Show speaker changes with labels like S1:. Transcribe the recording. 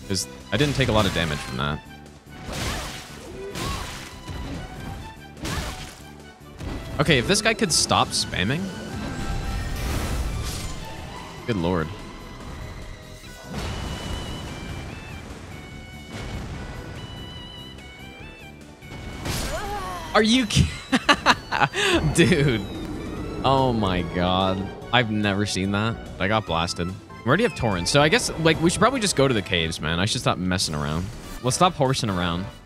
S1: Because I didn't take a lot of damage from that. Okay, if this guy could stop spamming. Good lord. Are you dude? Oh my god. I've never seen that. I got blasted. We already have torrents, so I guess like we should probably just go to the caves, man. I should stop messing around. Let's stop horsing around.